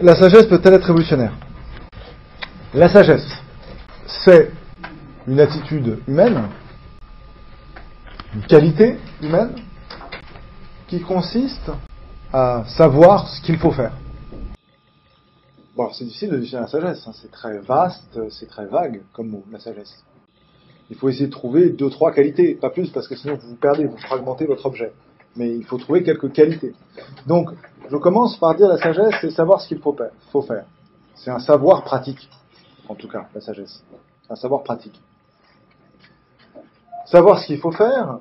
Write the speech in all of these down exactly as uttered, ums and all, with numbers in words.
la sagesse peut-elle être révolutionnaire? La sagesse, c'est une attitude humaine, une qualité humaine, qui consiste à savoir ce qu'il faut faire. Bon, alors c'est difficile de définir la sagesse, hein. C'est très vaste, c'est très vague comme mot, la sagesse. Il faut essayer de trouver deux, trois qualités, pas plus, parce que sinon vous vous perdez, vous fragmentez votre objet. Mais il faut trouver quelques qualités. Donc, je commence par dire la sagesse, c'est savoir ce qu'il faut faire. C'est un savoir pratique, en tout cas, la sagesse. C'est un savoir pratique. Savoir ce qu'il faut faire,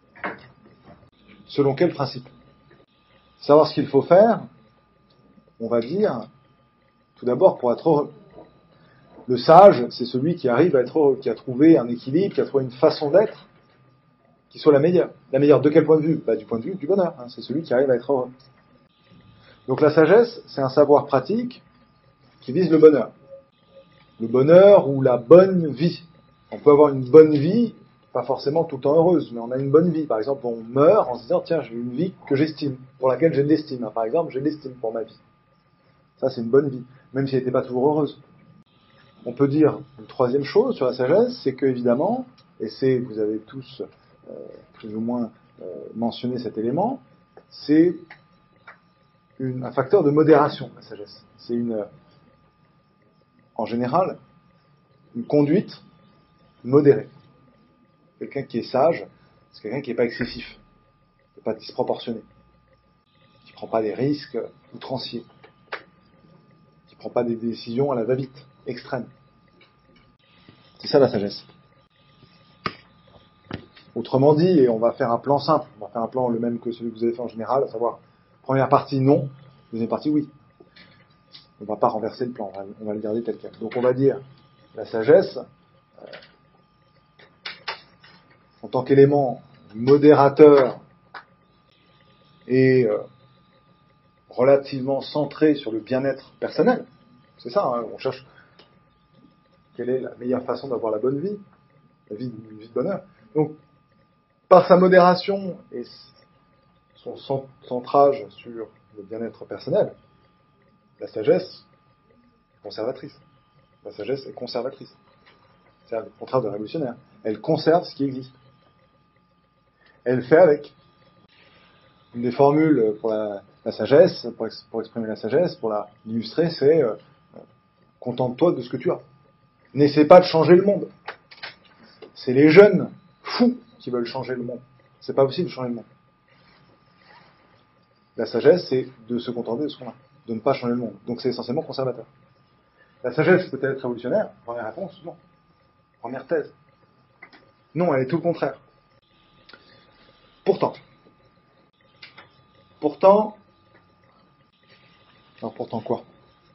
selon quel principe? Savoir ce qu'il faut faire, on va dire, tout d'abord pour être heureux. Le sage, c'est celui qui arrive à être heureux, qui a trouvé un équilibre, qui a trouvé une façon d'être qui soit la meilleure. La meilleure de quel point de vue? Bah, du point de vue du bonheur. Hein. C'est celui qui arrive à être heureux. Donc la sagesse, c'est un savoir pratique qui vise le bonheur. Le bonheur ou la bonne vie. On peut avoir une bonne vie, pas forcément tout le temps heureuse, mais on a une bonne vie. Par exemple, on meurt en se disant, tiens, j'ai une vie que j'estime, pour laquelle j'ai de l'estime. Par exemple, j'ai de l'estime pour ma vie. Ça, c'est une bonne vie, même si elle n'était pas toujours heureuse. On peut dire une troisième chose sur la sagesse, c'est que évidemment, et c'est, vous avez tous euh, plus ou moins euh, mentionné cet élément, c'est une, un facteur de modération, la sagesse. C'est une, en général, une conduite modérée. Quelqu'un qui est sage, c'est quelqu'un qui n'est pas excessif, qui n'est pas disproportionné, qui ne prend pas des risques outranciers, qui ne prend pas des décisions à la va-vite, extrêmes. C'est ça la sagesse. Autrement dit, et on va faire un plan simple, on va faire un plan le même que celui que vous avez fait en général, à savoir, première partie non, deuxième partie oui. On ne va pas renverser le plan, on va, on va le garder tel quel. Donc on va dire, la sagesse, euh, en tant qu'élément modérateur et euh, relativement centré sur le bien-être personnel, c'est ça, hein, on cherche quelle est la meilleure façon d'avoir la bonne vie, la vie, une vie de bonheur. Donc, par sa modération et son centrage sur le bien-être personnel, la sagesse est conservatrice. La sagesse est conservatrice. C'est le contraire de révolutionnaire. Elle conserve ce qui existe. Elle fait avec. Une des formules pour la, la sagesse, pour, ex, pour exprimer la sagesse, pour la illustrer, c'est euh, contente-toi de ce que tu as. N'essaie pas de changer le monde. C'est les jeunes fous qui veulent changer le monde. C'est pas possible de changer le monde. La sagesse, c'est de se contenter de ce qu'on a, de ne pas changer le monde. Donc c'est essentiellement conservateur. La sagesse peut-elle être révolutionnaire? Première réponse, non. Première thèse. Non, elle est tout le contraire. Pourtant, pourtant, alors pourtant quoi?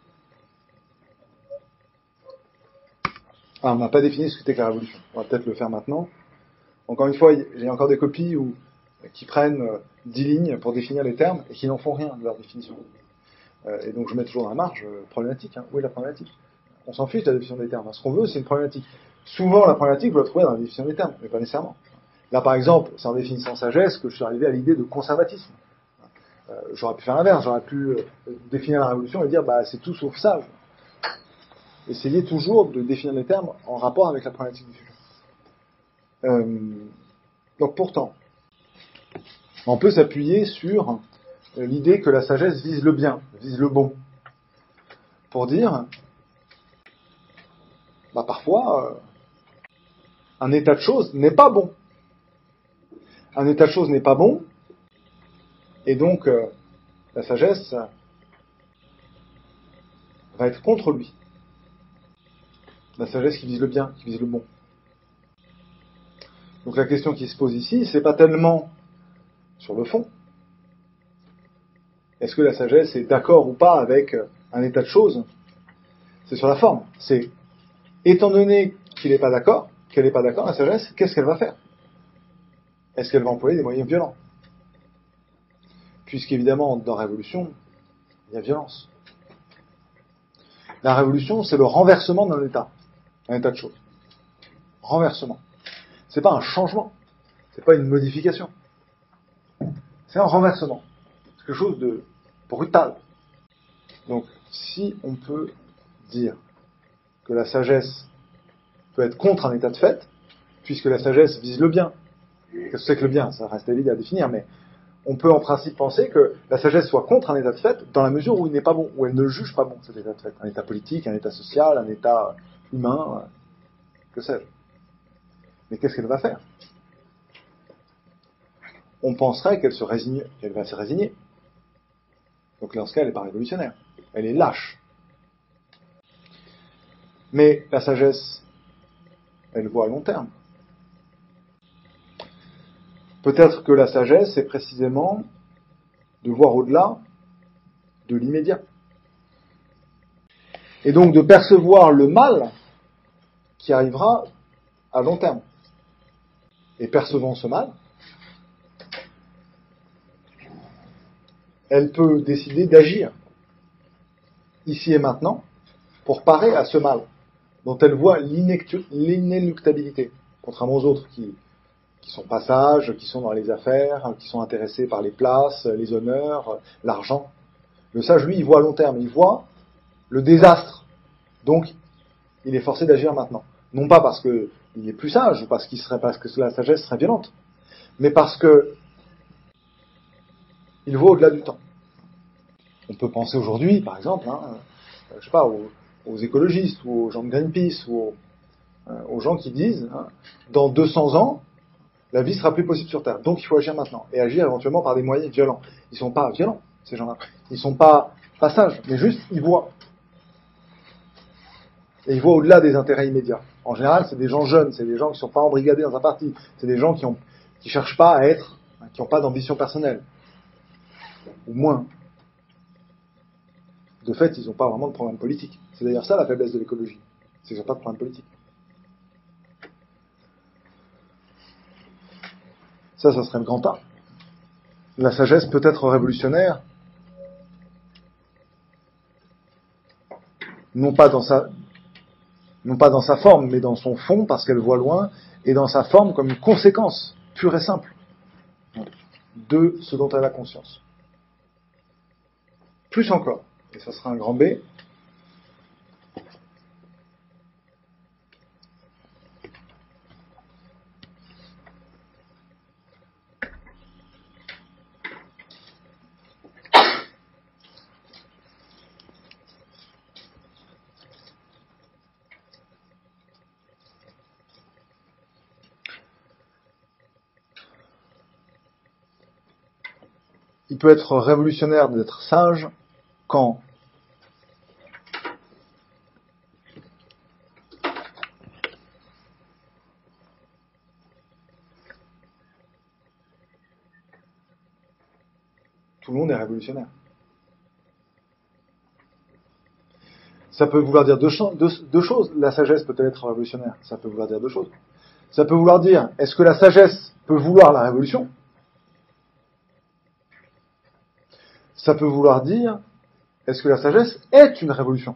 Ah, on n'a pas défini ce que c'était que la révolution. On va peut-être le faire maintenant. Encore une fois, j'ai encore des copies où, qui prennent euh, dix lignes pour définir les termes et qui n'en font rien de leur définition. Euh, et donc je mets toujours dans la marge euh, problématique. Hein. Où est la problématique? On s'en fiche de la définition des termes. Ce qu'on veut, c'est une problématique. Souvent, la problématique, vous la trouvez dans la définition des termes, mais pas nécessairement. Là, par exemple, c'est en définissant sagesse que je suis arrivé à l'idée de conservatisme. Euh, j'aurais pu faire l'inverse. J'aurais pu euh, définir la révolution et dire, bah, c'est tout sauf sage. Essayez toujours de définir les termes en rapport avec la problématique du sujet. Euh, donc pourtant, on peut s'appuyer sur l'idée que la sagesse vise le bien, vise le bon, pour dire, bah parfois, euh, un état de choses n'est pas bon. Un état de choses n'est pas bon, et donc euh, la sagesse va être contre lui. La sagesse qui vise le bien, qui vise le bon. Donc la question qui se pose ici, c'est pas tellement sur le fond. Est-ce que la sagesse est d'accord ou pas avec un état de choses? C'est sur la forme. C'est, étant donné qu'il n'est pas d'accord, qu'elle n'est pas d'accord, la sagesse, qu'est-ce qu'elle va faire? Est-ce qu'elle va employer des moyens violents? Puisqu'évidemment, dans la révolution, il y a violence. La révolution, c'est le renversement d'un état, un état de choses. Renversement. C'est pas un changement, c'est pas une modification. C'est un renversement. C'est quelque chose de brutal. Donc, si on peut dire que la sagesse peut être contre un état de fait, puisque la sagesse vise le bien, qu'est-ce que c'est que le bien? Ça reste évident à définir, mais on peut en principe penser que la sagesse soit contre un état de fait dans la mesure où il n'est pas bon, où elle ne juge pas bon cet état de fait. Un état politique, un état social, un état humain, que sais-je. Mais qu'est-ce qu'elle va faire? On penserait qu'elle se résigne, qu'elle va se résigner. Donc dans ce cas, elle n'est pas révolutionnaire. Elle est lâche. Mais la sagesse, elle voit à long terme. Peut-être que la sagesse, c'est précisément de voir au-delà de l'immédiat. Et donc de percevoir le mal qui arrivera à long terme. Et percevant ce mal, elle peut décider d'agir, ici et maintenant, pour parer à ce mal, dont elle voit l'inéluctabilité, contrairement aux autres qui, qui sont pas sages, qui sont dans les affaires, qui sont intéressés par les places, les honneurs, l'argent. Le sage, lui, il voit à long terme, il voit le désastre. Donc, il est forcé d'agir maintenant. Non pas parce qu'il est plus sage, ou parce, qu'il serait, parce que la sagesse serait violente, mais parce que il voit au-delà du temps. On peut penser aujourd'hui, par exemple, hein, je sais pas, aux, aux écologistes, ou aux gens de Greenpeace, ou aux, euh, aux gens qui disent, hein, dans deux cents ans, la vie sera plus possible sur Terre. Donc il faut agir maintenant. Et agir éventuellement par des moyens violents. Ils sont pas violents, ces gens-là. Ils sont pas, pas sages, mais juste, ils voient. Et ils voient au-delà des intérêts immédiats. En général, c'est des gens jeunes, c'est des gens qui sont pas embrigadés dans un parti. C'est des gens qui ont, qui cherchent pas à être, qui n'ont pas d'ambition personnelle. Ou moins. De fait, ils n'ont pas vraiment de problème politique. C'est d'ailleurs ça la faiblesse de l'écologie. C'est qu'ils n'ont pas de problème politique. Ça, ça serait le grand A. La sagesse peut être révolutionnaire, non pas dans sa, non pas dans sa forme, mais dans son fond, parce qu'elle voit loin, et dans sa forme comme une conséquence pure et simple de ce dont elle a conscience. Plus encore, et ça sera un grand B, il peut être révolutionnaire d'être sage quand tout le monde est révolutionnaire. Ça peut vouloir dire deux, deux, deux choses. La sagesse peut être révolutionnaire. Ça peut vouloir dire deux choses. Ça peut vouloir dire, est-ce que la sagesse peut vouloir la révolution? Ça peut vouloir dire, est-ce que la sagesse est une révolution?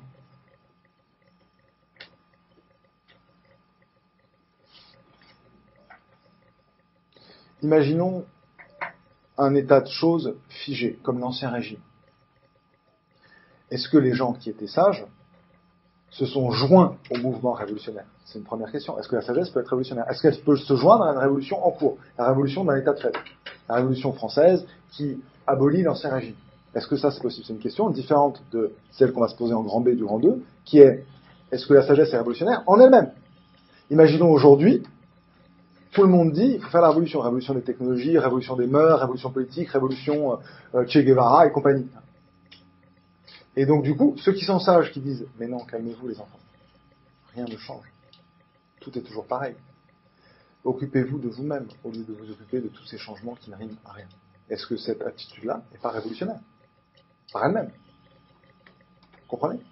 Imaginons un état de choses figé, comme l'Ancien Régime. Est-ce que les gens qui étaient sages se sont joints au mouvement révolutionnaire? C'est une première question. Est-ce que la sagesse peut être révolutionnaire? Est-ce qu'elle peut se joindre à une révolution en cours? La révolution d'un état de fait. La révolution française qui abolit l'Ancien Régime. Est-ce que ça c'est possible? C'est une question différente de celle qu'on va se poser en grand B du grand deux, qui est, est-ce que la sagesse est révolutionnaire en elle-même? Imaginons aujourd'hui, tout le monde dit, il faut faire la révolution. Révolution des technologies, révolution des mœurs, révolution politique, révolution euh, Che Guevara et compagnie. Et donc du coup, ceux qui sont sages, qui disent, mais non, calmez-vous les enfants. Rien ne change. Tout est toujours pareil. Occupez-vous de vous-même, au lieu de vous occuper de tous ces changements qui n'arrivent à rien. Est-ce que cette attitude-là n'est pas révolutionnaire? Par elle-même. Vous comprenez?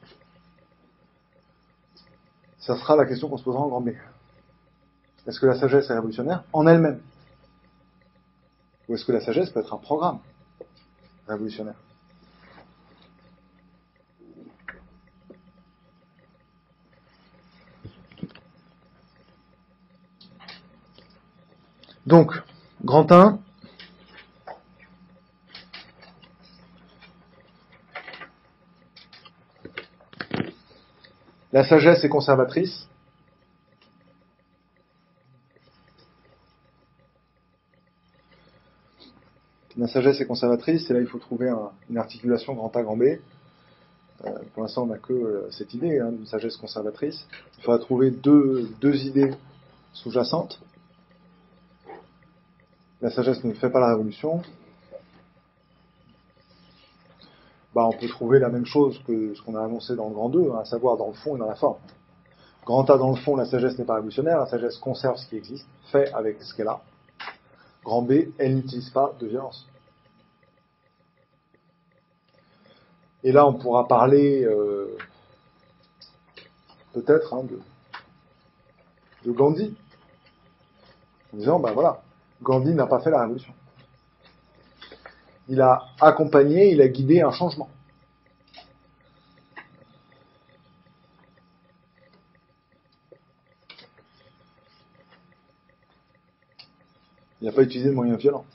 Ça sera la question qu'on se posera en grand B. Est-ce que la sagesse est révolutionnaire en elle-même? Ou est-ce que la sagesse peut être un programme révolutionnaire? Donc, grand un, La sagesse est conservatrice. La sagesse est conservatrice, et là il faut trouver un, une articulation grand A, grand B. Euh, pour l'instant on n'a que euh, cette idée hein, d'une sagesse conservatrice. Il faudra trouver deux, deux idées sous-jacentes. La sagesse ne fait pas la révolution. Bah, on peut trouver la même chose que ce qu'on a annoncé dans le grand deux, hein, à savoir dans le fond et dans la forme. Grand A dans le fond, la sagesse n'est pas révolutionnaire, la sagesse conserve ce qui existe, fait avec ce qu'elle a. Grand B, elle n'utilise pas de violence. Et là, on pourra parler euh, peut-être hein, de, de Gandhi, en disant, ben voilà, Gandhi n'a pas fait la révolution. Il a accompagné, il a guidé un changement. Il n'a pas utilisé de moyens violents.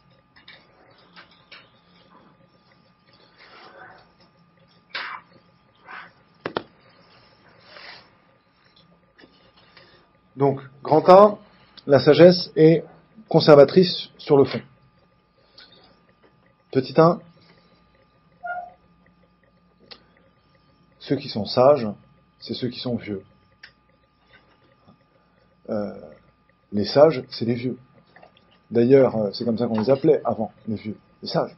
Donc, grand A, la sagesse est conservatrice sur le fond. Petit un, ceux qui sont sages, c'est ceux qui sont vieux. Euh, les sages, c'est les vieux. D'ailleurs, c'est comme ça qu'on les appelait avant, les vieux, les sages.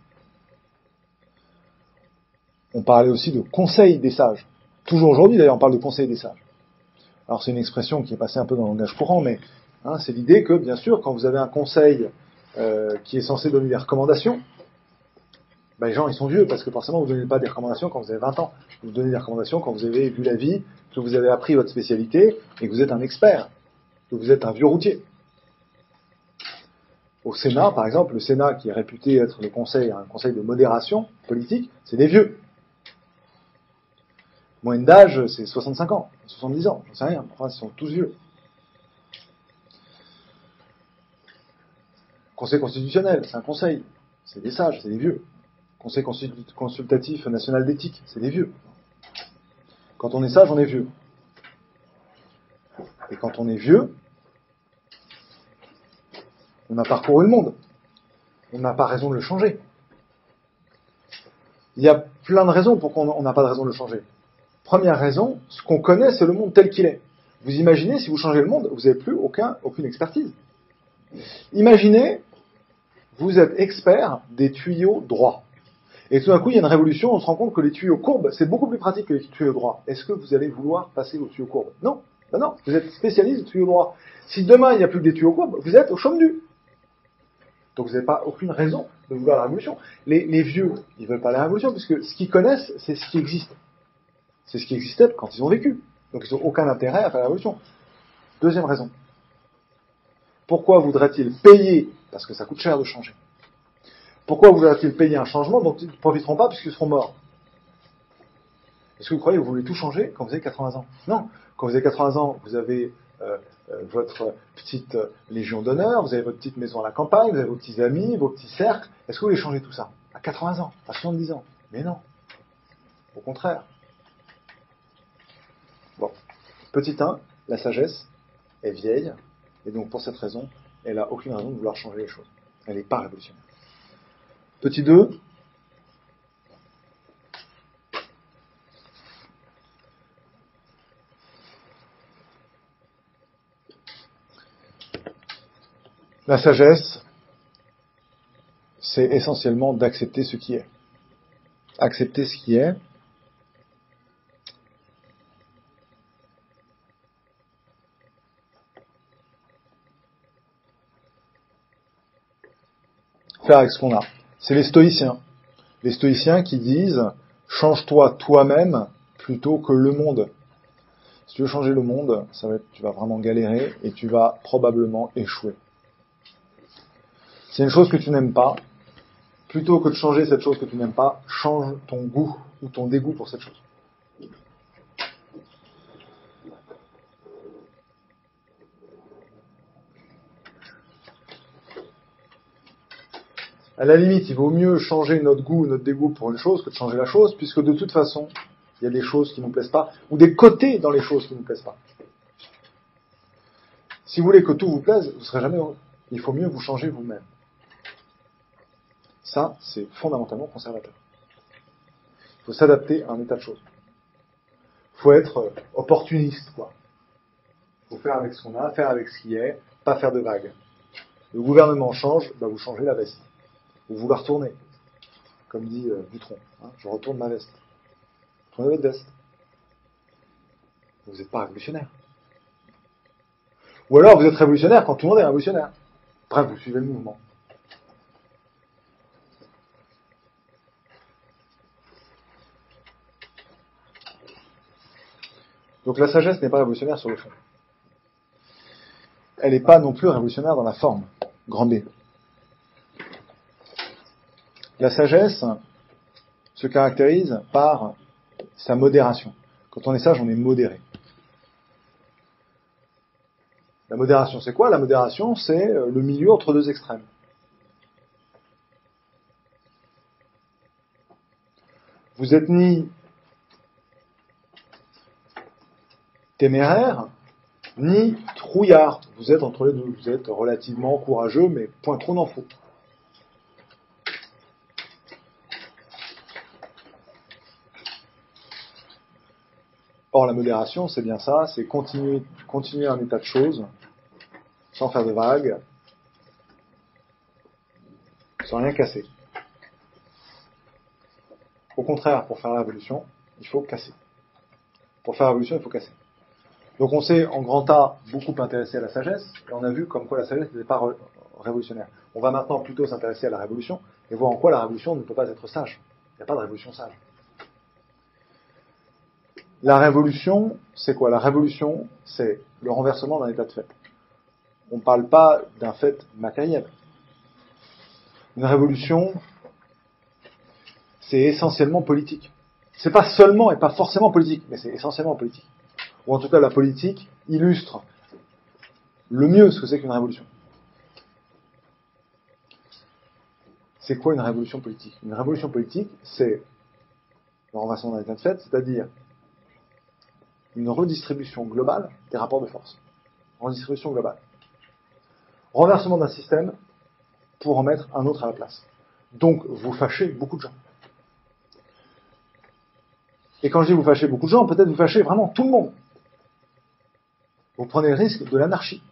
On parlait aussi de conseil des sages. Toujours aujourd'hui, d'ailleurs, on parle de conseil des sages. Alors, c'est une expression qui est passée un peu dans le langage courant, mais hein, c'est l'idée que, bien sûr, quand vous avez un conseil euh, qui est censé donner des recommandations, ben, les gens, ils sont vieux, parce que forcément, vous ne donnez pas des recommandations quand vous avez vingt ans. Vous donnez des recommandations quand vous avez vu la vie, que vous avez appris votre spécialité, et que vous êtes un expert, que vous êtes un vieux routier. Au Sénat, par exemple, le Sénat, qui est réputé être le conseil, un conseil de modération politique, c'est des vieux. Moyenne d'âge, c'est soixante-cinq ans, soixante-dix ans, j'en sais rien, enfin, ils sont tous vieux. Conseil constitutionnel, c'est un conseil, c'est des sages, c'est des vieux. Conseil consultatif national d'éthique, c'est des vieux. Quand on est sage, on est vieux. Et quand on est vieux, on a parcouru le monde. On n'a pas raison de le changer. Il y a plein de raisons pour qu'on n'a pas de raison de le changer. Première raison, ce qu'on connaît, c'est le monde tel qu'il est. Vous imaginez, si vous changez le monde, vous n'avez plus aucun, aucune expertise. Imaginez, vous êtes expert des tuyaux droits. Et tout d'un coup, il y a une révolution, on se rend compte que les tuyaux courbes, c'est beaucoup plus pratique que les tuyaux droits. Est-ce que vous allez vouloir passer aux tuyaux courbes? Non. Ben non, vous êtes spécialiste des tuyaux droits. Si demain, il n'y a plus que des tuyaux courbes, vous êtes au chaume nu. Donc vous n'avez pas aucune raison de vouloir la révolution. Les, les vieux, ils ne veulent pas la révolution, puisque ce qu'ils connaissent, c'est ce qui existe. C'est ce qui existait quand ils ont vécu. Donc ils n'ont aucun intérêt à faire la révolution. Deuxième raison. Pourquoi voudraient-ils payer, parce que ça coûte cher de changer, pourquoi voudraient-ils payer un changement dont ils ne profiteront pas puisqu'ils seront morts? Est-ce que vous croyez que vous voulez tout changer quand vous avez quatre-vingts ans? Non. Quand vous avez quatre-vingts ans, vous avez euh, euh, votre petite euh, légion d'honneur, vous avez votre petite maison à la campagne, vous avez vos petits amis, vos petits cercles. Est-ce que vous voulez changer tout ça? À quatre-vingts ans, à soixante-dix ans? Mais non. Au contraire. Bon. Petit un, la sagesse est vieille, et donc pour cette raison, elle n'a aucune raison de vouloir changer les choses. Elle n'est pas révolutionnaire. Petit deux, la sagesse, c'est essentiellement d'accepter ce qui est. Accepter ce qui est, faire avec ce qu'on a. C'est les stoïciens. Les stoïciens qui disent « change-toi toi-même plutôt que le monde ». Si tu veux changer le monde, ça va être, tu vas vraiment galérer et tu vas probablement échouer. C'est une chose que tu n'aimes pas. Plutôt que de changer cette chose que tu n'aimes pas, change ton goût ou ton dégoût pour cette chose. À la limite, il vaut mieux changer notre goût ou notre dégoût pour une chose que de changer la chose, puisque de toute façon, il y a des choses qui ne nous plaisent pas, ou des côtés dans les choses qui ne nous plaisent pas. Si vous voulez que tout vous plaise, vous ne serez jamais heureux. Il faut mieux vous changer vous-même. Ça, c'est fondamentalement conservateur. Il faut s'adapter à un état de choses. Il faut être opportuniste, quoi. Il faut faire avec ce qu'on a, faire avec ce qui est, pas faire de vagues. Le gouvernement change, bah vous changez la veste. Ou vous la retournez. Comme dit euh, Dutronc. Hein, je retourne ma veste. Retournez votre veste. Vous n'êtes pas révolutionnaire. Ou alors vous êtes révolutionnaire quand tout le monde est révolutionnaire. Bref, vous suivez le mouvement. Donc la sagesse n'est pas révolutionnaire sur le fond. Elle n'est pas non plus révolutionnaire dans la forme. Grand B. La sagesse se caractérise par sa modération. Quand on est sage, on est modéré. La modération, c'est quoi? La modération, c'est le milieu entre deux extrêmes. Vous êtes ni téméraire, ni trouillard. Vous êtes entre les deux. Vous êtes relativement courageux, mais point trop n'en faut. Or, la modération, c'est bien ça, c'est continuer, continuer un état de choses, sans faire de vagues, sans rien casser. Au contraire, pour faire la révolution, il faut casser. Pour faire la révolution, il faut casser. Donc on s'est, en grand A, beaucoup intéressé à la sagesse, et on a vu comme quoi la sagesse n'était pas révolutionnaire. On va maintenant plutôt s'intéresser à la révolution, et voir en quoi la révolution ne peut pas être sage. Il n'y a pas de révolution sage. La révolution, c'est quoi? La révolution, c'est le renversement d'un état de fait. On ne parle pas d'un fait matériel. Une révolution, c'est essentiellement politique. C'est pas seulement et pas forcément politique, mais c'est essentiellement politique. Ou en tout cas, la politique illustre le mieux ce que c'est qu'une révolution. C'est quoi une révolution politique? Une révolution politique, c'est le renversement d'un état de fait, c'est-à-dire une redistribution globale des rapports de force. Redistribution globale. Renversement d'un système pour en mettre un autre à la place. Donc, vous fâchez beaucoup de gens. Et quand je dis vous fâchez beaucoup de gens, peut-être vous fâchez vraiment tout le monde. Vous prenez le risque de l'anarchie.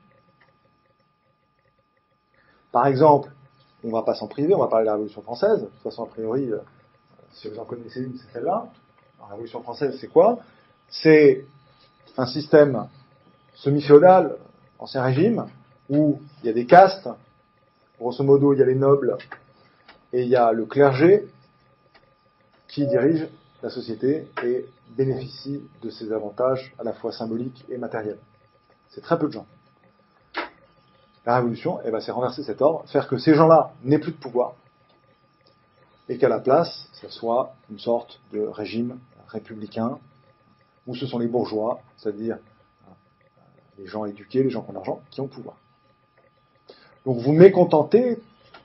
Par exemple, on ne va pas s'en priver, on va parler de la Révolution française. De toute façon, a priori, euh, si vous en connaissez une, c'est celle-là. La Révolution française, c'est quoi? C'est un système semi-féodal, ancien régime, où il y a des castes. Grosso modo, il y a les nobles et il y a le clergé qui dirige la société et bénéficie de ses avantages à la fois symboliques et matériels. C'est très peu de gens. La révolution, eh ben, c'est renverser cet ordre, faire que ces gens-là n'aient plus de pouvoir et qu'à la place, ce soit une sorte de régime républicain où ce sont les bourgeois, c'est-à-dire les gens éduqués, les gens qui ont l'argent, qui ont le pouvoir. Donc vous mécontentez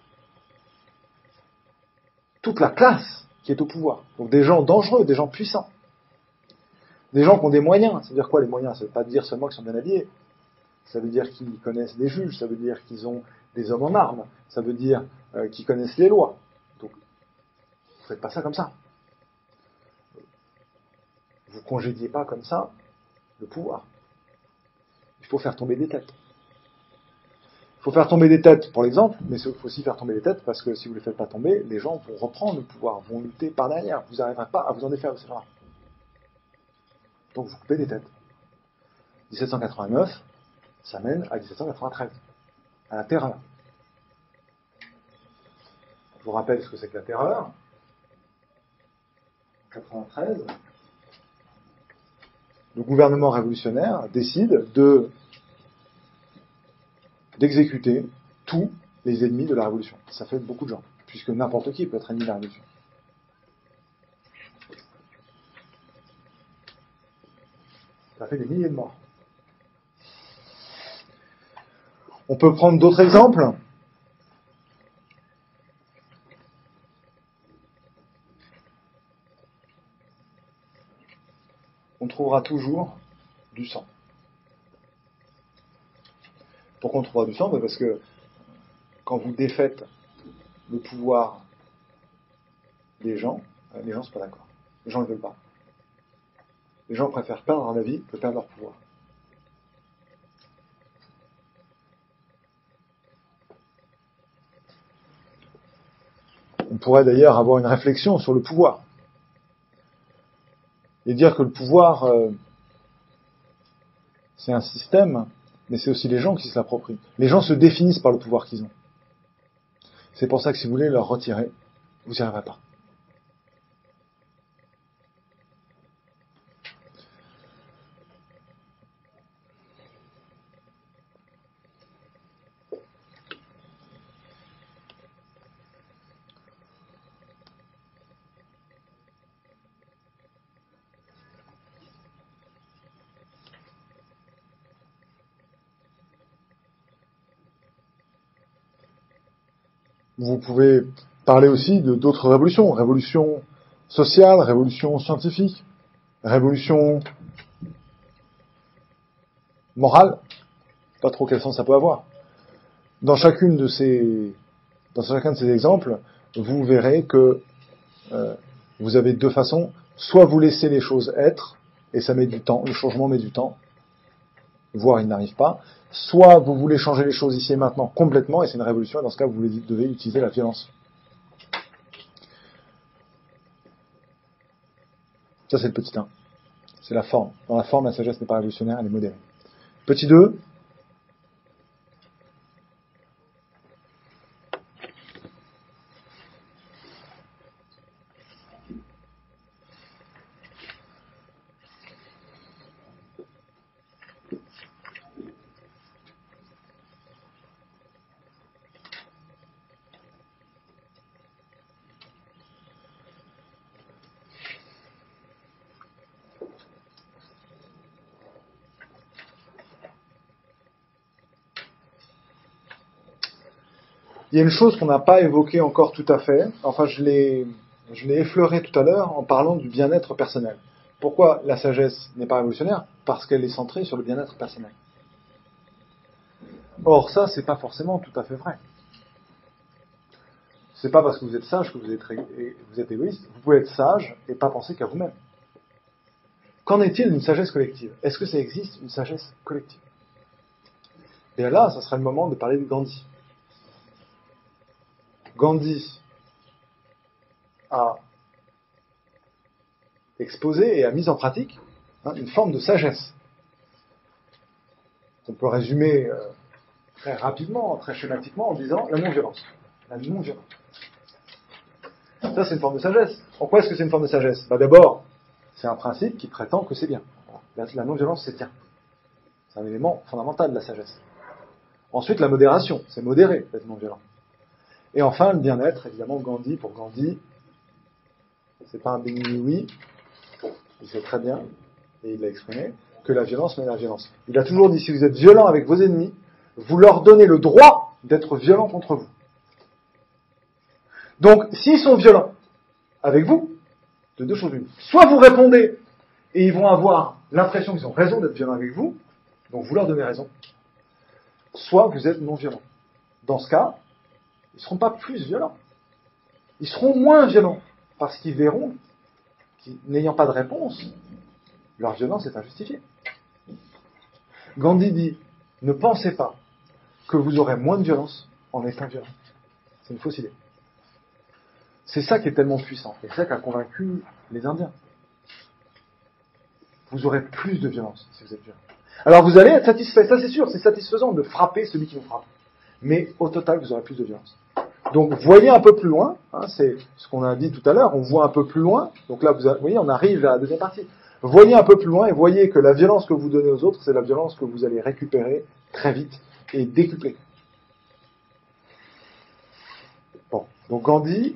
toute la classe qui est au pouvoir. Donc des gens dangereux, des gens puissants. Des gens qui ont des moyens. Ça veut dire quoi les moyens? Ça ne veut pas dire seulement qu'ils sont bien habillés. Ça veut dire qu'ils connaissent des juges, ça veut dire qu'ils ont des hommes en armes, ça veut dire euh, qu'ils connaissent les lois. Donc, vous ne faites pas ça comme ça. Vous ne congédiez pas comme ça le pouvoir. Il faut faire tomber des têtes. Il faut faire tomber des têtes pour l'exemple, mais il faut aussi faire tomber des têtes parce que si vous ne les faites pas tomber, les gens vont reprendre le pouvoir, vont lutter par derrière. Vous n'arriverez pas à vous en défaire de ces gens-là. Donc vous coupez des têtes. dix-sept cent quatre-vingt-neuf, ça mène à dix-sept cent quatre-vingt-treize, à la terreur. Je vous rappelle ce que c'est que la terreur. En quatre-vingt-treize, le gouvernement révolutionnaire décide de d'exécuter tous les ennemis de la révolution. Ça fait beaucoup de gens, puisque n'importe qui peut être ennemi de la révolution. Ça fait des milliers de morts. On peut prendre d'autres exemples. on trouvera toujours du sang. Pourquoi on trouvera du sang? Parce que quand vous défaites le pouvoir des gens, les gens ne sont pas d'accord. Les gens ne veulent pas. Les gens préfèrent perdre la vie que perdre leur pouvoir. On pourrait d'ailleurs avoir une réflexion sur le pouvoir. Et dire que le pouvoir, euh, c'est un système, mais c'est aussi les gens qui se l'approprient. Les gens se définissent par le pouvoir qu'ils ont. C'est pour ça que si vous voulez leur retirer, vous n'y arriverez pas. Vous pouvez parler aussi de d'autres révolutions, révolution sociale, révolution scientifique, révolution morale, pas trop quel sens ça peut avoir. Dans chacune de ces, dans chacun de ces exemples, vous verrez que euh, vous avez deux façons. Soit vous laissez les choses être, et ça met du temps, le changement met du temps, voire il n'arrive pas. Soit vous voulez changer les choses ici et maintenant complètement, et c'est une révolution, et dans ce cas, vous devez utiliser la violence. Ça, c'est le petit un. C'est la forme. Dans la forme, la sagesse n'est pas révolutionnaire, elle est modérée. Petit deux. Il y a une chose qu'on n'a pas évoquée encore tout à fait, enfin je l'ai, je l'ai effleuré tout à l'heure en parlant du bien-être personnel. Pourquoi la sagesse n'est pas révolutionnaire? Parce qu'elle est centrée sur le bien-être personnel. Or ça, c'est pas forcément tout à fait vrai. C'est pas parce que vous êtes sage que vous êtes, vous êtes égoïste. Vous pouvez être sage et pas penser qu'à vous-même. Qu'en est-il d'une sagesse collective? Est-ce que ça existe, une sagesse collective? Et là, ça serait le moment de parler de Gandhi. Gandhi a exposé et a mis en pratique hein, une forme de sagesse qu'on peut résumer euh, très rapidement, très schématiquement en disant la non-violence. La non-violence. Ça, c'est une forme de sagesse. En quoi est-ce que c'est une forme de sagesse? Bah, d'abord, c'est un principe qui prétend que c'est bien. La, la non-violence, c'est bien. C'est un élément fondamental de la sagesse. Ensuite, la modération. C'est modéré d'être non-violent. Et enfin, le bien-être, évidemment, Gandhi, pour Gandhi, c'est pas un béni oui, il sait très bien, et il l'a exprimé, que la violence mène à la violence. Il a toujours dit, si vous êtes violent avec vos ennemis, vous leur donnez le droit d'être violents contre vous. Donc, s'ils sont violents avec vous, de deux choses l'une. Soit vous répondez, et ils vont avoir l'impression qu'ils ont raison d'être violents avec vous, donc vous leur donnez raison. Soit vous êtes non violent. Dans ce cas, ils ne seront pas plus violents. Ils seront moins violents, parce qu'ils verront n'ayant pas de réponse, leur violence est injustifiée. Gandhi dit, ne pensez pas que vous aurez moins de violence en étant violent. C'est une fausse idée. C'est ça qui est tellement puissant, et c'est ça qui a convaincu les Indiens. Vous aurez plus de violence si vous êtes violent. Alors vous allez être satisfait, ça c'est sûr, c'est satisfaisant de frapper celui qui vous frappe. Mais au total, vous aurez plus de violence. Donc voyez un peu plus loin, hein, c'est ce qu'on a dit tout à l'heure, on voit un peu plus loin, donc là vous voyez, on arrive à la deuxième partie. Voyez un peu plus loin et voyez que la violence que vous donnez aux autres, c'est la violence que vous allez récupérer très vite et décupler. Bon, donc Gandhi,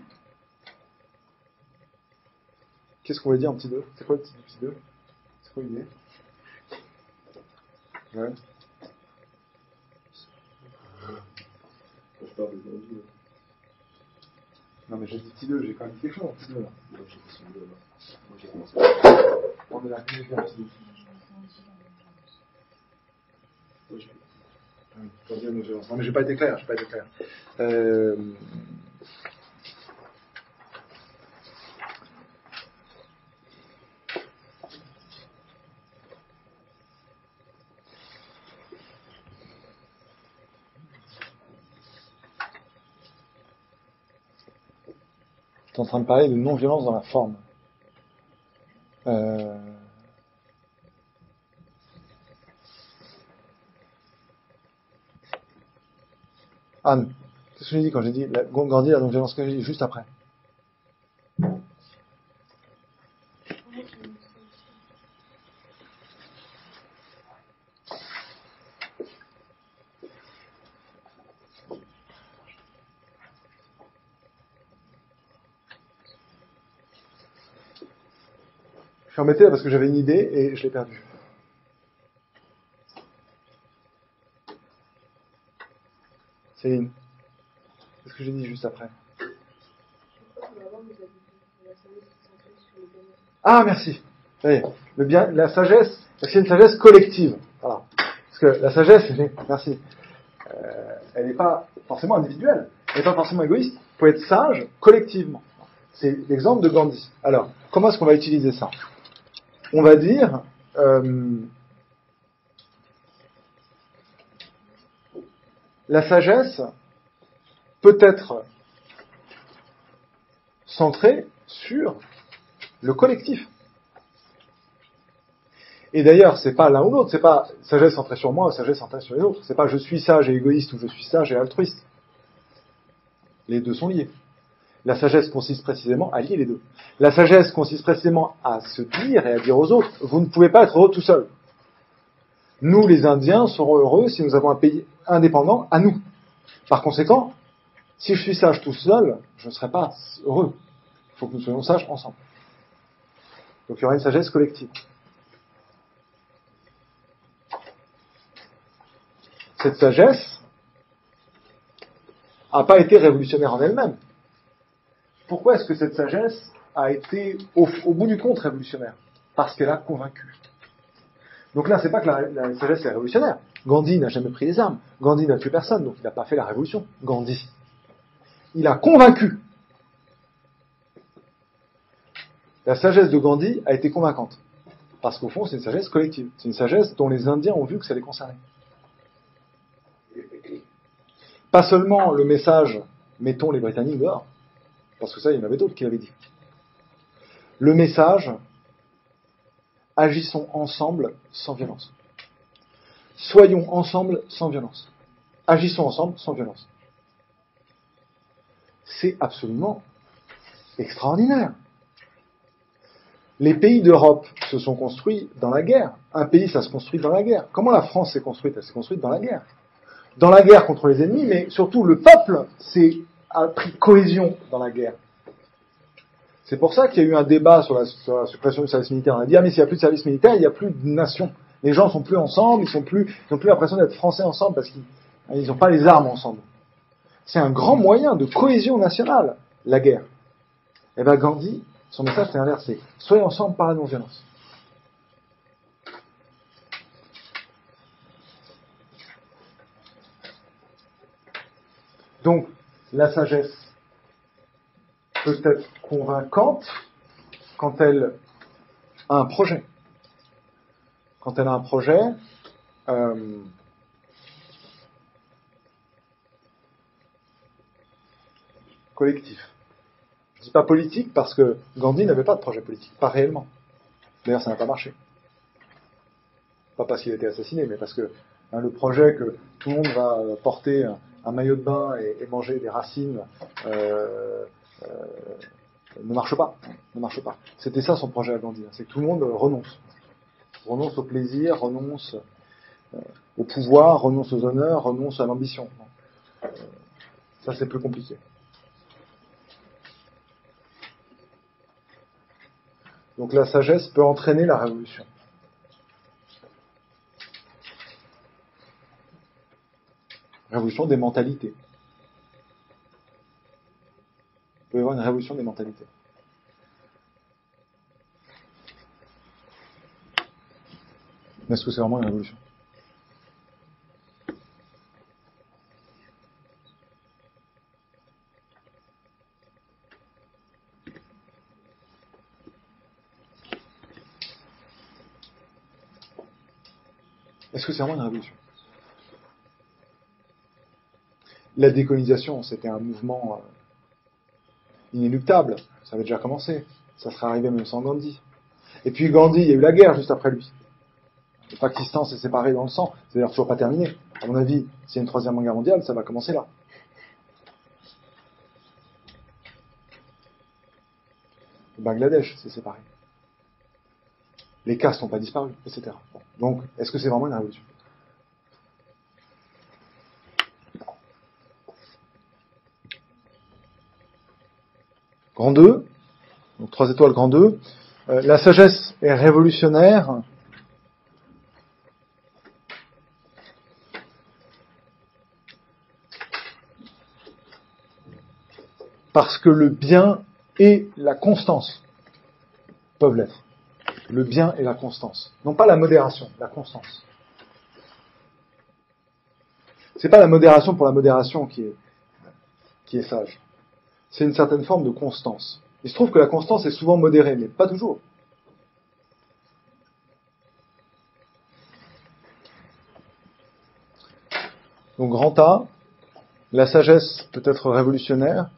qu'est-ce qu'on voulait dire en petit deux? C'est quoi le petit, petit deux? C'est quoi l'idée? Ouais. Je parle de Gandhi. Non mais j'ai dit petit deux, j'ai quand même dit quelque chose. Petit deux, là. Non, j'ai dit son deux, là. On est là. Non, mais j'ai pas été clair, j'ai pas été clair. Euh... Je suis en train de parler de non-violence dans la forme. Euh... Anne, qu'est-ce que j'ai dit quand j'ai dit la, Gandhi, la non-violence, qu'est-ce que j'ai dit juste après? Je suis embêté là parce que j'avais une idée et je l'ai perdue. Céline, qu'est-ce que j'ai dit juste après? Ah, merci. Ça y est. Le bien, la sagesse, c'est une sagesse collective. Voilà. Parce que la sagesse, merci, euh, elle n'est pas forcément individuelle, elle n'est pas forcément égoïste. Il faut être sage collectivement. C'est l'exemple de Gandhi. Alors, comment est-ce qu'on va utiliser ça? On va dire, euh, la sagesse peut être centrée sur le collectif. Et d'ailleurs, c'est pas l'un ou l'autre, c'est pas sagesse centrée sur moi ou sagesse centrée sur les autres. C'est pas je suis sage et égoïste ou je suis sage et altruiste. Les deux sont liés. La sagesse consiste précisément à lier les deux. La sagesse consiste précisément à se dire et à dire aux autres, vous ne pouvez pas être heureux tout seul. Nous, les Indiens, serons heureux si nous avons un pays indépendant à nous. Par conséquent, si je suis sage tout seul, je ne serai pas heureux. Il faut que nous soyons sages ensemble. Donc il y aura une sagesse collective. Cette sagesse n'a pas été révolutionnaire en elle-même. Pourquoi est-ce que cette sagesse a été, au, au bout du compte, révolutionnaire? Parce qu'elle a convaincu. Donc là, c'est pas que la, la sagesse est révolutionnaire. Gandhi n'a jamais pris les armes. Gandhi n'a tué personne, donc il n'a pas fait la révolution. Gandhi. Il a convaincu. La sagesse de Gandhi a été convaincante. Parce qu'au fond, c'est une sagesse collective. C'est une sagesse dont les Indiens ont vu que ça les concernait. Pas seulement le message « mettons les Britanniques dehors », parce que ça, il y en avait d'autres qui l'avaient dit. Le message « agissons ensemble sans violence ». Soyons ensemble sans violence. Agissons ensemble sans violence. C'est absolument extraordinaire. Les pays d'Europe se sont construits dans la guerre. Un pays, ça se construit dans la guerre. Comment la France s'est construite? Elle s'est construite dans la guerre. Dans la guerre contre les ennemis, mais surtout le peuple s'est, a pris cohésion dans la guerre. C'est pour ça qu'il y a eu un débat sur la, sur la suppression du service militaire. On a dit, ah mais s'il n'y a plus de service militaire, il n'y a plus de nation. Les gens sont plus ensemble, ils sont plus, ils n'ont plus l'impression d'être français ensemble parce qu'ils n'ont pas les armes ensemble. C'est un grand moyen de cohésion nationale, la guerre. Et bien Gandhi, son message c'est inversé. Soyez ensemble par la non-violence. Donc, la sagesse peut être convaincante quand elle a un projet. Quand elle a un projet euh, collectif. Je ne dis pas politique parce que Gandhi n'avait pas de projet politique, pas réellement. D'ailleurs, ça n'a pas marché. Pas parce qu'il a été assassiné, mais parce que hein, le projet que tout le monde va porter un, un maillot de bain et, et manger des racines euh, euh, ne marche pas. Ne marche pas. C'était ça son projet à Gandhi, c'est que tout le monde renonce. Renonce au plaisir, renonce euh, au pouvoir, renonce aux honneurs, renonce à l'ambition. Euh, ça, c'est plus compliqué. Donc la sagesse peut entraîner la révolution. Révolution des mentalités. Il peut y avoir une révolution des mentalités. Mais est-ce que c'est vraiment une révolution? Est-ce que c'est vraiment une révolution? La décolonisation, c'était un mouvement euh, inéluctable. Ça avait déjà commencé. Ça serait arrivé même sans Gandhi. Et puis Gandhi, il y a eu la guerre juste après lui. Le Pakistan s'est séparé dans le sang. C'est d'ailleurs toujours pas terminé. À mon avis, s'il y a une troisième guerre mondiale, ça va commencer là. Le Bangladesh s'est séparé. Les castes n'ont pas disparu, et cetera. Bon. Donc, est-ce que c'est vraiment une révolution? Grand deux, donc trois étoiles grand deux. Euh, la sagesse est révolutionnaire parce que le bien et la constance peuvent l'être. Le bien et la constance. Non pas la modération, la constance. C'est pas la modération pour la modération qui est, qui est sage. C'est une certaine forme de constance. Il se trouve que la constance est souvent modérée, mais pas toujours. Donc grand A, la sagesse peut être révolutionnaire.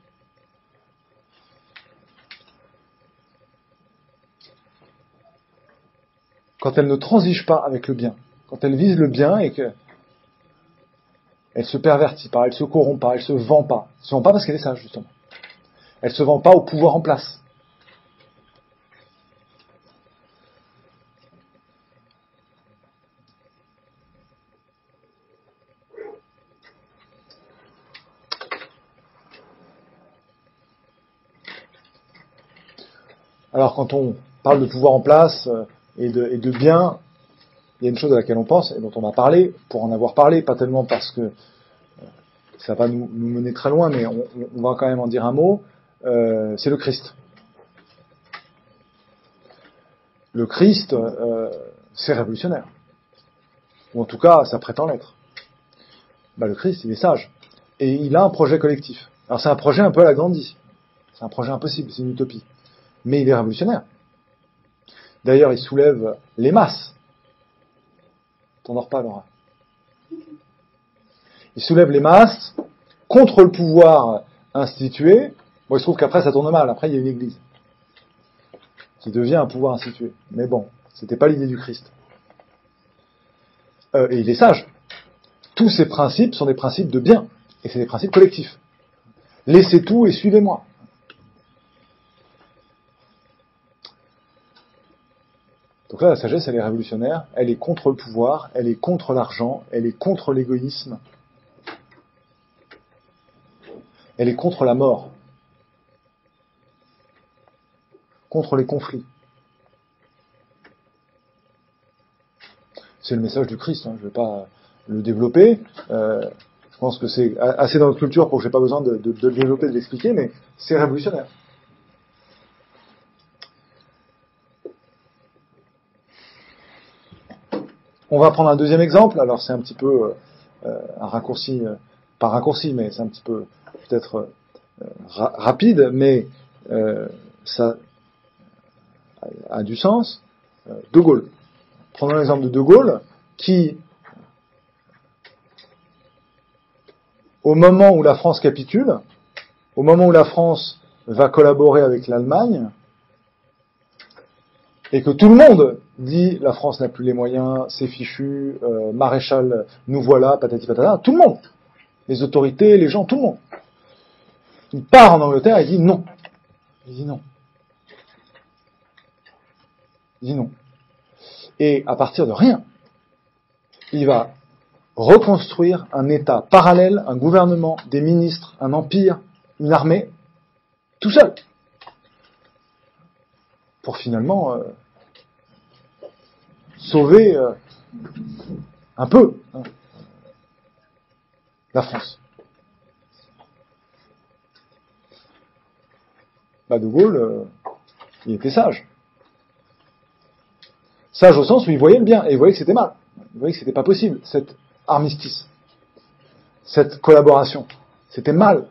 Quand elle ne transige pas avec le bien. Quand elle vise le bien et que elle se pervertit pas, elle se corrompt pas, elle se vend pas. Elle se vend pas parce qu'elle est sage, justement. Elle se vend pas au pouvoir en place. Alors quand on parle de pouvoir en place euh, et, de, et de bien, il y a une chose à laquelle on pense et dont on va parler, pour en avoir parlé, pas tellement parce que euh, ça va nous, nous mener très loin, mais on, on va quand même en dire un mot, euh, c'est le Christ. Le Christ, euh, c'est révolutionnaire. Ou en tout cas, ça prétend l'être. Bah, le Christ, il est sage. Et il a un projet collectif. Alors c'est un projet un peu à la Gandhi. C'est un projet impossible, c'est une utopie. Mais il est révolutionnaire. D'ailleurs, il soulève les masses. T'endors pas, Laura. Il soulève les masses contre le pouvoir institué. Bon, il se trouve qu'après, ça tourne mal. Après, il y a une église qui devient un pouvoir institué. Mais bon, c'était pas l'idée du Christ. Euh, et il est sage. Tous ces principes sont des principes de bien. Et c'est des principes collectifs. Laissez tout et suivez-moi. Donc là, la sagesse, elle est révolutionnaire, elle est contre le pouvoir, elle est contre l'argent, elle est contre l'égoïsme, elle est contre la mort, contre les conflits. C'est le message du Christ, hein, je ne vais pas le développer. Euh, je pense que c'est assez dans notre culture pour que je n'ai pas besoin de, de, de le développer, de l'expliquer, mais c'est révolutionnaire. On va prendre un deuxième exemple. Alors c'est un petit peu euh, un raccourci, euh, pas raccourci, mais c'est un petit peu peut-être euh, ra- rapide, mais euh, ça a, a du sens. Euh, De Gaulle. Prenons l'exemple de De Gaulle, qui, au moment où la France capitule, au moment où la France va collaborer avec l'Allemagne, et que tout le monde dit la France n'a plus les moyens, c'est fichu, euh, maréchal, nous voilà, patati patata, tout le monde, les autorités, les gens, tout le monde. Il part en Angleterre et dit non. Il dit non. Il dit non. Et à partir de rien, il va reconstruire un État parallèle, un gouvernement, des ministres, un empire, une armée, tout seul. Pour finalement euh, sauver euh, un peu hein, la France. Bah, De Gaulle, euh, il était sage. Sage au sens où il voyait le bien, et il voyait que c'était mal. Il voyait que c'était pas possible, cet armistice, cette collaboration. C'était mal.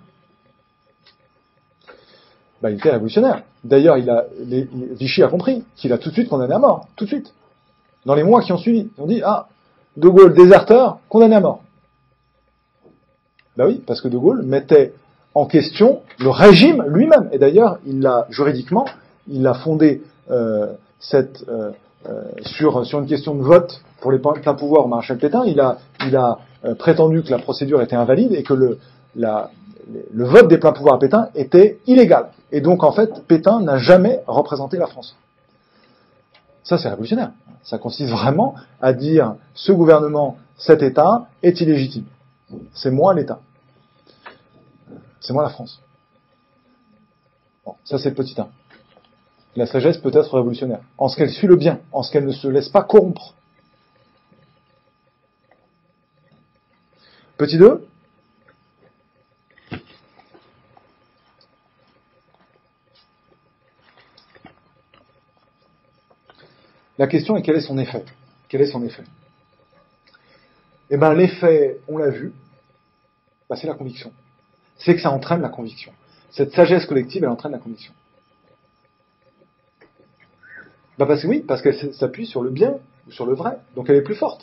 Ben, il était révolutionnaire. D'ailleurs, il a, les, Vichy a compris qu'il a tout de suite condamné à mort. Tout de suite. Dans les mois qui ont suivi. Ils ont dit, ah, De Gaulle, déserteur, condamné à mort. Ben oui, parce que De Gaulle mettait en question le régime lui-même. Et d'ailleurs, il l'a, juridiquement, il a fondé euh, cette, euh, euh, sur, sur une question de vote pour les pleins pouvoirs au maréchal Pétain. Il a, il a euh, prétendu que la procédure était invalide et que le, la, le vote des pleins pouvoirs à Pétain était illégal. Et donc, en fait, Pétain n'a jamais représenté la France. Ça, c'est révolutionnaire. Ça consiste vraiment à dire, ce gouvernement, cet État, est illégitime. C'est moi l'État. C'est moi la France. Bon, ça, c'est le petit un. La sagesse peut être révolutionnaire, en ce qu'elle suit le bien, en ce qu'elle ne se laisse pas corrompre. Petit deux. La question est quel est son effet? Quel est son effet? Eh bien, l'effet, on l'a vu, bah, c'est la conviction. C'est que ça entraîne la conviction. Cette sagesse collective, elle entraîne la conviction. Bah parce que oui, parce qu'elle s'appuie sur le bien ou sur le vrai, donc elle est plus forte.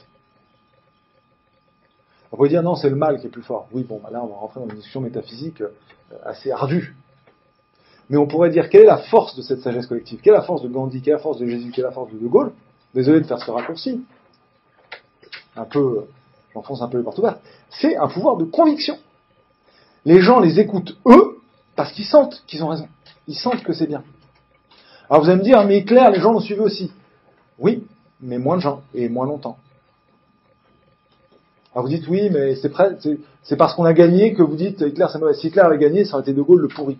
On pourrait dire non, c'est le mal qui est plus fort. Oui, bon, bah là, on va rentrer dans une discussion métaphysique assez ardue. Mais on pourrait dire quelle est la force de cette sagesse collective? Quelle est la force de Gandhi? Quelle est la force de Jésus? Quelle est la force de De Gaulle? Désolé de faire ce raccourci. Un peu, j'enfonce un peu les portes ouvertes. C'est un pouvoir de conviction. Les gens les écoutent eux parce qu'ils sentent qu'ils ont raison. Ils sentent que c'est bien. Alors vous allez me dire, mais Hitler, les gens l'ont suivi aussi. Oui, mais moins de gens et moins longtemps. Alors vous dites oui, mais c'est, prêt, c'est, c'est parce qu'on a gagné que vous dites Hitler c'est mauvais. Si Hitler avait gagné, ça aurait été De Gaulle le pourri.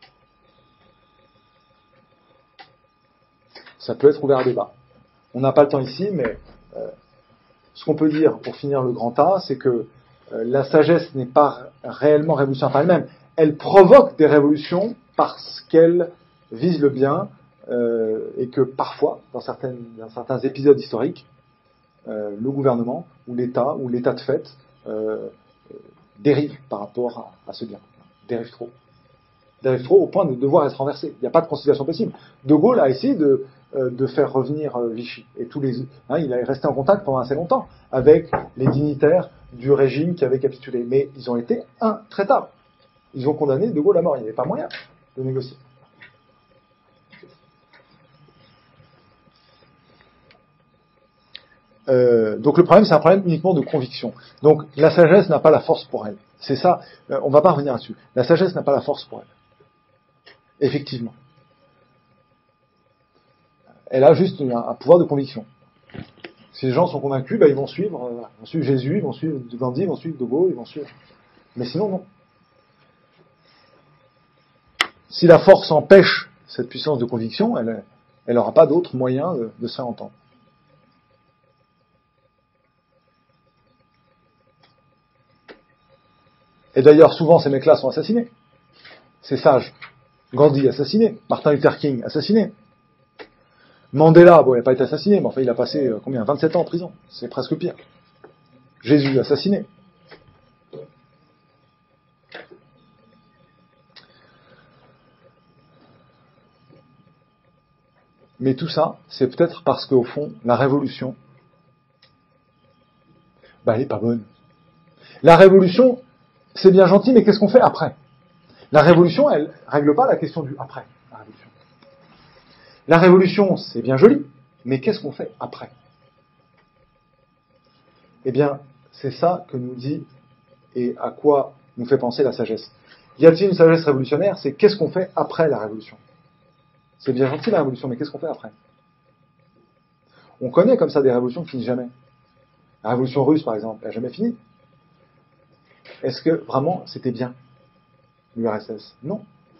Ça peut être ouvert à débat. On n'a pas le temps ici, mais euh, ce qu'on peut dire pour finir le grand A, c'est que euh, la sagesse n'est pas réellement révolutionnaire par elle-même. Elle provoque des révolutions parce qu'elle vise le bien euh, et que parfois, dans, certaines, dans certains épisodes historiques, euh, le gouvernement ou l'État ou l'État de fait euh, dérive par rapport à, à ce bien. Dérive trop. Dérive trop au point de devoir être renversé. Il n'y a pas de conciliation possible. De Gaulle a essayé de, euh, de faire revenir euh, Vichy. Et tous les, hein, il est resté en contact pendant assez longtemps avec les dignitaires du régime qui avaient capitulé. Mais ils ont été intraitables. Ils ont condamné De Gaulle à mort. Il n'y avait pas moyen de négocier. Euh, donc le problème, c'est un problème uniquement de conviction. Donc la sagesse n'a pas la force pour elle. C'est ça, euh, on ne va pas revenir là-dessus. La sagesse n'a pas la force pour elle. Effectivement. Elle a juste un, un pouvoir de conviction. Si les gens sont convaincus, bah, ils vont suivre, euh, ils vont suivre Jésus, ils vont suivre Gandhi, ils vont suivre De Gaulle, ils vont suivre. Mais sinon, non. Si la force empêche cette puissance de conviction, elle n'aura pas d'autre moyen de, de se faire entendre. Et d'ailleurs, souvent, ces mecs-là sont assassinés. Ces sages. Gandhi assassiné. Martin Luther King assassiné. Mandela, bon, il n'a pas été assassiné, mais enfin, il a passé, euh, combien, vingt-sept ans en prison. C'est presque pire. Jésus assassiné. Mais tout ça, c'est peut-être parce qu'au fond, la révolution, bah, elle n'est pas bonne. La révolution, c'est bien gentil, mais qu'est-ce qu'on fait après? La révolution, elle règle pas la question du après. La révolution, la révolution, c'est bien joli, mais qu'est-ce qu'on fait après? Eh bien, c'est ça que nous dit et à quoi nous fait penser la sagesse. Y a-t-il une sagesse révolutionnaire? C'est qu'est-ce qu'on fait après la révolution? C'est bien gentil la révolution, mais qu'est-ce qu'on fait après? On connaît comme ça des révolutions qui finissent jamais. La révolution russe, par exemple, elle n'a jamais fini. Est-ce que vraiment c'était bien, l'U R S S? Non.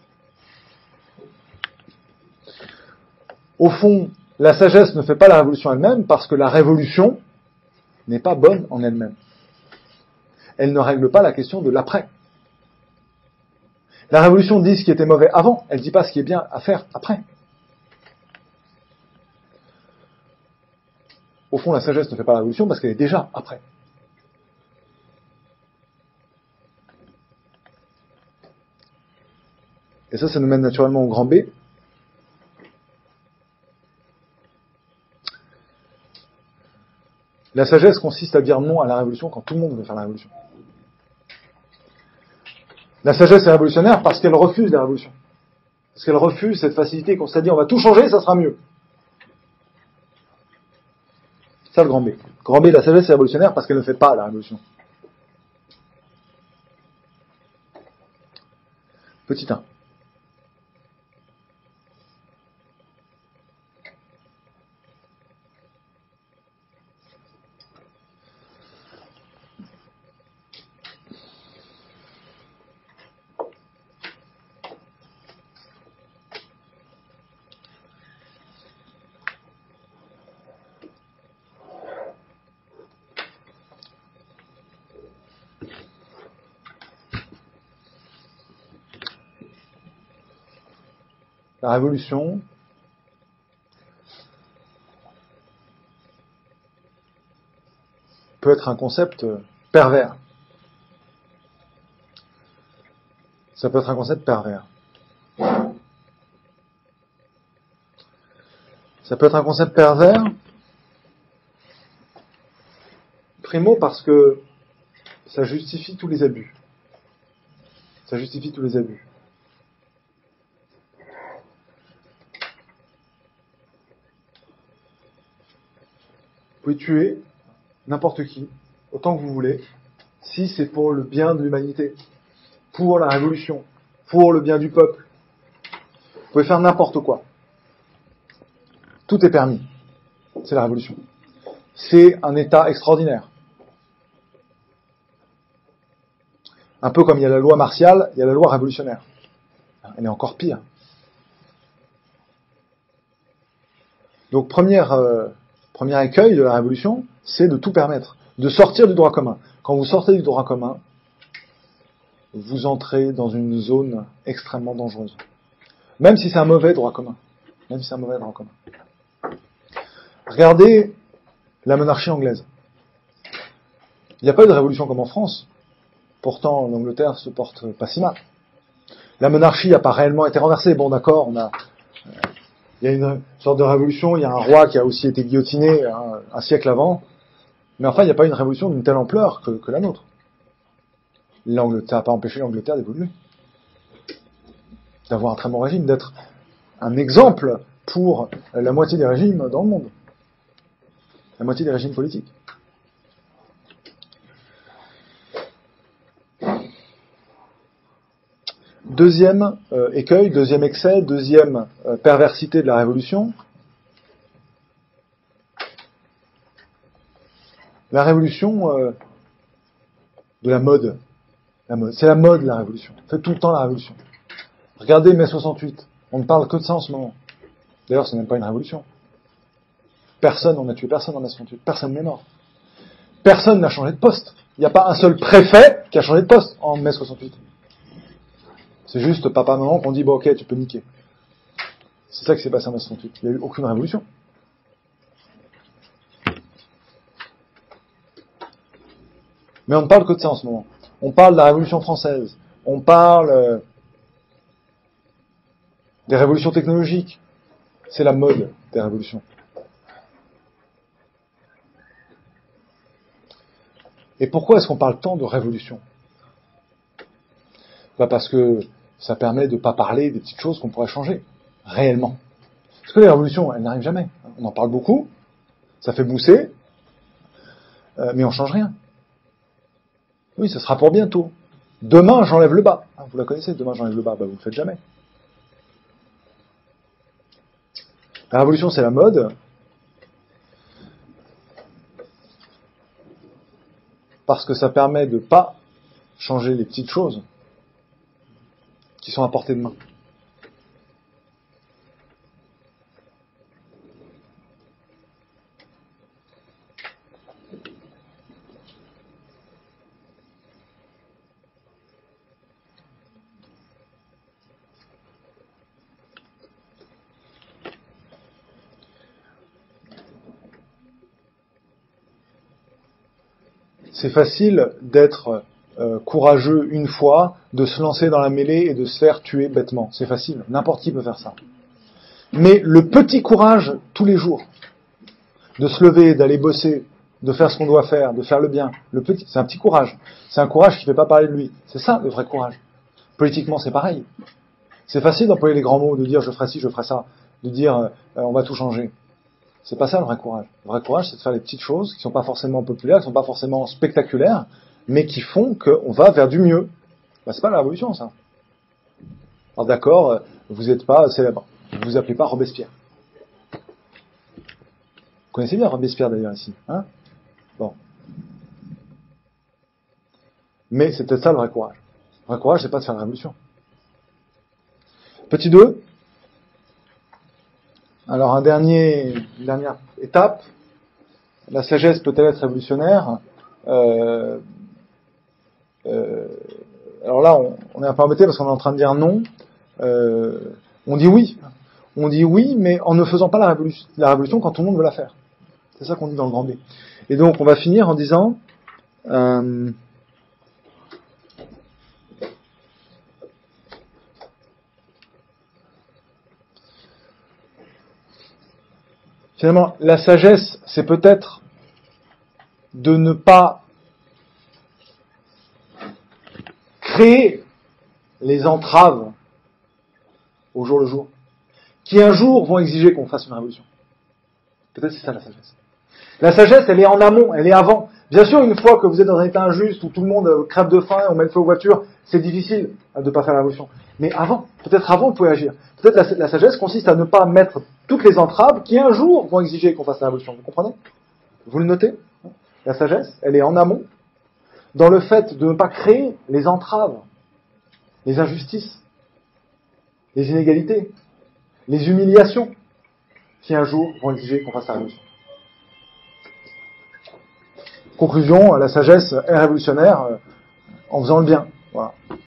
Au fond, la sagesse ne fait pas la révolution elle-même parce que la révolution n'est pas bonne en elle-même. Elle ne règle pas la question de l'après. La révolution dit ce qui était mauvais avant, elle ne dit pas ce qui est bien à faire après. Au fond, la sagesse ne fait pas la révolution parce qu'elle est déjà après. Et ça, ça nous mène naturellement au grand B. La sagesse consiste à dire non à la révolution quand tout le monde veut faire la révolution. La sagesse est révolutionnaire parce qu'elle refuse la révolution. Parce qu'elle refuse cette facilité qu'on s'est dit on va tout changer, ça sera mieux. C'est ça le grand B. Grand B, la sagesse est révolutionnaire parce qu'elle ne fait pas la révolution. Petit un. La révolution peut être un concept pervers. Ça peut être un concept pervers. Ça peut être un concept pervers, primo parce que ça justifie tous les abus. Ça justifie tous les abus. Vous pouvez tuer n'importe qui, autant que vous voulez, si c'est pour le bien de l'humanité, pour la révolution, pour le bien du peuple. Vous pouvez faire n'importe quoi. Tout est permis. C'est la révolution. C'est un état extraordinaire. Un peu comme il y a la loi martiale, il y a la loi révolutionnaire. Elle est encore pire. Donc, première, euh, premier écueil de la révolution, c'est de tout permettre, de sortir du droit commun. Quand vous sortez du droit commun, vous entrez dans une zone extrêmement dangereuse. Même si c'est un mauvais droit commun. Même si c'est un mauvais droit commun. Regardez la monarchie anglaise. Il n'y a pas eu de révolution comme en France. Pourtant, l'Angleterre se porte pas si mal. La monarchie n'a pas réellement été renversée. Bon, d'accord, on a, il y a une sorte de révolution, il y a un roi qui a aussi été guillotiné un, un siècle avant. Mais enfin, il n'y a pas eu une révolution d'une telle ampleur que, que la nôtre. L'Angleterre, ça n'a pas empêché l'Angleterre d'évoluer. D'avoir un très bon régime, d'être un exemple pour la moitié des régimes dans le monde. La moitié des régimes politiques. Deuxième euh, écueil, deuxième excès, deuxième euh, perversité de la révolution. La révolution euh, de la mode. La mode. C'est la mode, la révolution. On fait tout le temps la révolution. Regardez mai soixante-huit. On ne parle que de ça en ce moment. D'ailleurs, c'est même pas une révolution. Personne, on n'a tué personne en mai soixante-huit. Personne n'est mort. Personne n'a changé de poste. Il n'y a pas un seul préfet qui a changé de poste en mai soixante-huit. C'est juste papa, maman qu'on dit, bon ok, tu peux niquer. C'est ça qui s'est passé en mai soixante-huit. Il n'y a eu aucune révolution. Mais on ne parle que de ça en ce moment. On parle de la Révolution française. On parle euh, des révolutions technologiques. C'est la mode des révolutions. Et pourquoi est-ce qu'on parle tant de révolution ? Bah parce que ça permet de ne pas parler des petites choses qu'on pourrait changer, réellement. Parce que les révolutions, elles n'arrivent jamais. On en parle beaucoup, ça fait bousser, euh, mais on change rien. Oui, ce sera pour bientôt. Demain, j'enlève le bas. Ah, vous la connaissez, demain, j'enlève le bas. Bah, vous le faites jamais. La révolution, c'est la mode. Parce que ça permet de pas changer les petites choses qui sont à portée de main. c'est facile d'être euh, courageux une fois, de se lancer dans la mêlée et de se faire tuer bêtement. C'est facile, n'importe qui peut faire ça. Mais le petit courage, tous les jours, de se lever, d'aller bosser, de faire ce qu'on doit faire, de faire le bien, le petit, c'est un petit courage. C'est un courage qui ne fait pas parler de lui. C'est ça, le vrai courage. Politiquement, c'est pareil. C'est facile d'employer les grands mots, de dire je ferai ci, je ferai ça, de dire euh, on va tout changer. C'est pas ça le vrai courage. Le vrai courage, c'est de faire les petites choses qui sont pas forcément populaires, qui sont pas forcément spectaculaires, mais qui font qu'on va vers du mieux. Ben, c'est pas la révolution, ça. Alors d'accord, vous n'êtes pas célèbre. Vous vous appelez pas Robespierre. Vous connaissez bien Robespierre d'ailleurs ici, hein? Bon. Mais c'est peut-être ça le vrai courage. Le vrai courage, c'est pas de faire la révolution. Petit deux. Alors un dernier, une dernière étape. La sagesse peut-elle être révolutionnaire? euh, euh, Alors là, on, on est un peu embêté parce qu'on est en train de dire non. Euh, on dit oui. On dit oui, mais en ne faisant pas la révolution, la révolution quand tout le monde veut la faire. C'est ça qu'on dit dans le grand B. Et donc on va finir en disant... Euh, Finalement, la sagesse, c'est peut-être de ne pas créer les entraves au jour le jour, qui un jour vont exiger qu'on fasse une révolution. Peut-être c'est ça la sagesse. La sagesse, elle est en amont, elle est avant. Bien sûr, une fois que vous êtes dans un état injuste où tout le monde crève de faim, on met le feu aux voitures, c'est difficile de ne pas faire la révolution. Mais avant, peut-être avant, vous pouvez agir. Peut-être la, la sagesse consiste à ne pas mettre toutes les entraves qui un jour vont exiger qu'on fasse la révolution. Vous comprenez? Vous le notez? La sagesse, elle est en amont, dans le fait de ne pas créer les entraves, les injustices, les inégalités, les humiliations qui un jour vont exiger qu'on fasse la révolution. Conclusion, la sagesse est révolutionnaire en faisant le bien. Voilà.